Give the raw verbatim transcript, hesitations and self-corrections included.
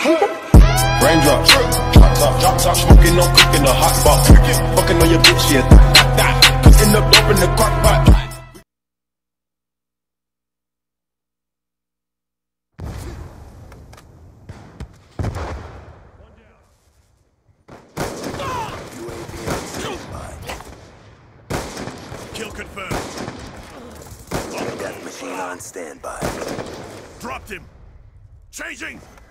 Raindrops, drop top, drop top, smoking on cooking the hot pot. Fucking on your bitch, yeah, that, that, that. Cooking up dope in the crock pot. Kill confirmed. Death machine on standby. Dropped him. Changing.